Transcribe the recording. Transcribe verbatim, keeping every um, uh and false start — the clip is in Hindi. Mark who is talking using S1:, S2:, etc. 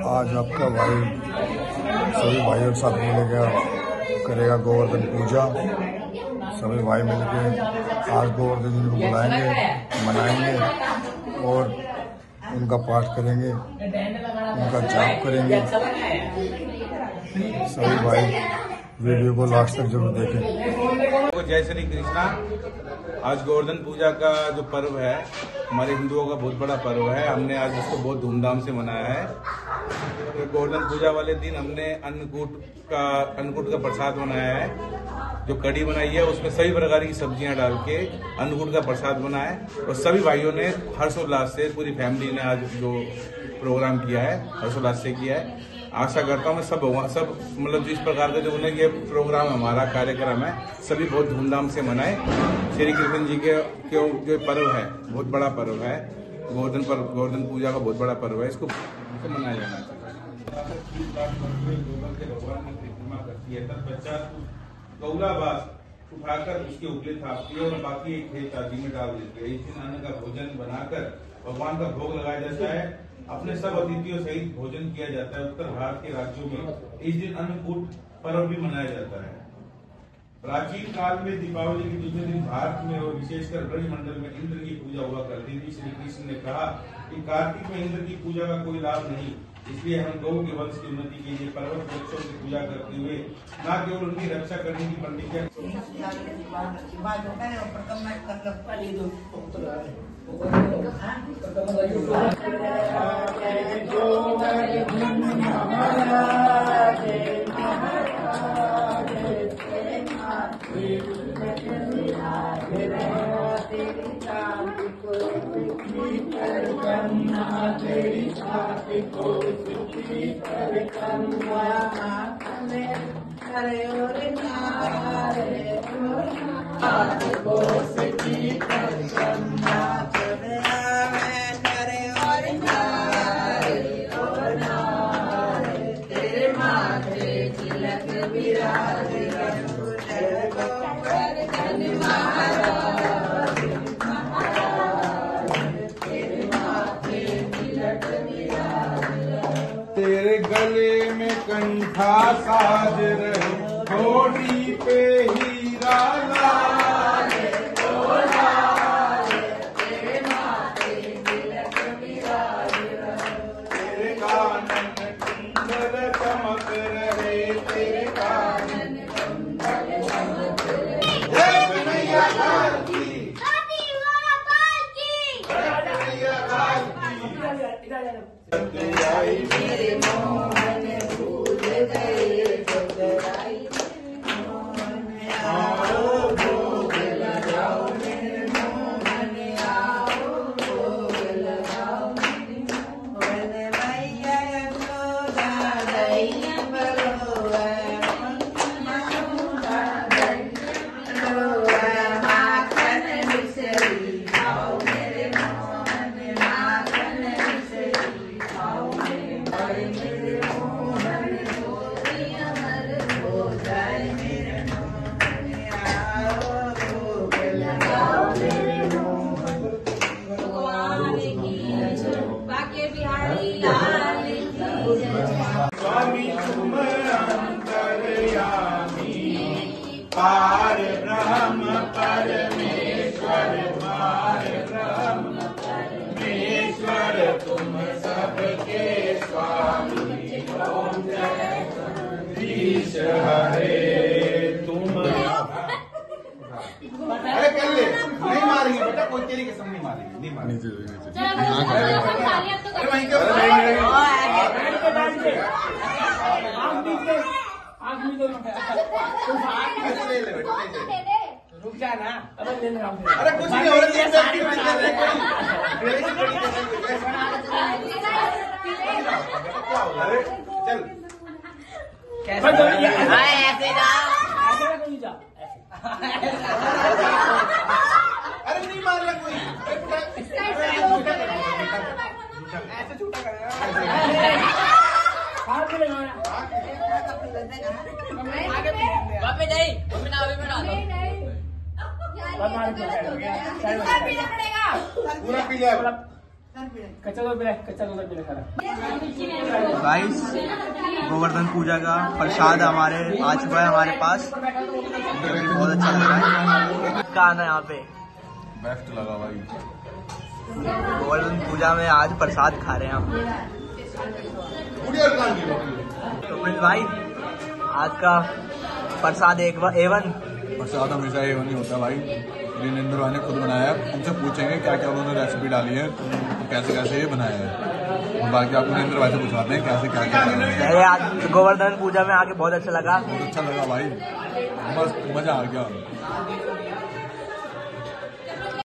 S1: आज आपका भाई सभी भाइयों के साथ मिलेगा, करेगा गोवर्धन पूजा। सभी भाई मिलके आज गोवर्धन जी को बुलाएंगे, मनाएंगे और उनका पाठ करेंगे, उनका जाप करेंगे। सभी भाई वीडियो को लास्ट तक जरूर देखें।
S2: जय श्री कृष्णा। आज गोवर्धन पूजा का जो पर्व है हमारे हिंदुओं का बहुत बड़ा पर्व है। हमने आज इसको बहुत धूमधाम से मनाया है। तो गोवर्धन पूजा वाले दिन हमने अन्नकूट का अन्नकूट का प्रसाद बनाया है। जो कढ़ी बनाई है उसमें सभी प्रकार की सब्जियां डाल के अन्नकूट का प्रसाद बनाया है और सभी भाइयों ने हर्षोल्लास से, पूरी फैमिली ने आज जो प्रोग्राम किया है हर्षोल्लास से किया है। आशा करता हूँ मैं सब सब मतलब जिस प्रकार का जो उन्हें ये प्रोग्राम हमारा कार्यक्रम है सभी बहुत धूमधाम से मनाए। श्री कृष्ण जी के क्यों जो पर्व है बहुत बड़ा पर्व है, गोवर्धन पर्व, गोवर्धन पूजा का बहुत बड़ा पर्व है, इसको मनाया जाना चाहिए। गोबर के भगवान ने प्रतिमा करती है, तत्पश्चात गौलाबास उठाकर उसके उपले थापती है और बाकी एक खेत आदि में डाल देती है। इस दिन अन्न का भोजन बनाकर भगवान का भोग लगाया जाता है। अपने सब अतिथियों सहित भोजन किया जाता है। उत्तर भारत के राज्यों में इस दिन अन्नकूट पर्व भी मनाया जाता है। प्राचीन काल में दीपावली के दूसरे दिन भारत में और विशेषकर ब्रज मंडल में इंद्र की पूजा हुआ करती थी। श्री कृष्ण ने कहा कि कार्तिक में इंद्र की पूजा का कोई लाभ नहीं, इसलिए हम गौ के वंश की उन्नति के लिए पर्वत वृक्षों की पूजा करते हुए न केवल उनकी रक्षा करने की प्रतिज्ञा तेरे गले में कंठा साज रहे, घोड़ी पे हीरा लाल, ओ लाल, तेरे माथे तिलक विराज रहे, तेरे कानन कुंडल चमक रहे, तेरे कानन कुंडल चमक रहे। जय कन्हैया लाल की, कन्हैया लाल की। सत्याई मेरे मोहन भूल गए, सत्याई मोहन आओ भोग लगाओ मेरे मोहन, आओ भोग लगाओ मेरे मोहन। भैया यशोदा दैया बलोआ, यशोदा दैया बलोआ, माखन मिश्री खाओ मेरे मोहन, माखन मिश्री खाओ मेरे मोहन, गोरी अमर हो जाए मेरे मोहन, आओ भोग लगाओ मेरे मोहन। भगवान की जय, बाके बिहारी लाल की जय। स्वामी तुम अंतर्यामी, पार ब्रह्म परमेश्वर, पार ब्रह्म परमेश्वर, तुम सबके स्वामी, ओम जय ईश हरे तुम। अरे कर ले, नहीं मारेंगे बेटा, कोई तेरी कसम नहीं मारेंगे, नहीं मारेंगे। अरे वहीं क्यों रुक जा ना, अरे कुछ नहीं हो रहा, चल अरे नहीं मार रहा कोई, ऐसे छूटा पूरा पी लिया, कच्चा दूध पी ले, कच्चा दूध पी ले सारा।
S3: गाइस गोवर्धन पूजा का प्रसाद हमारे आ चुका है हमारे पास, बहुत अच्छा लग रहा है। का आना यहाँ पे
S2: बेस्ट लगा भाई।
S3: गोवर्धन पूजा में आज प्रसाद खा रहे हैं हम। तो प्रिंस भाई आज का प्रसाद एक एवन
S2: प्रसाद हमेशा एवन ही होता है भाई। नीलेंद्र भाई ने खुद बनाया है, उनसे पूछेंगे क्या क्या उन्होंने रेसिपी डाली है, कैसे कैसे ये बनाया है। और बाकी आपको नीलेंद्र भाई से पूछवाते हैं कैसे क्या क्या
S3: पहले आज गोवर्धन पूजा में आके बहुत अच्छा लगा।
S2: बहुत अच्छा लगा भाई, मस्त मजा आ गया।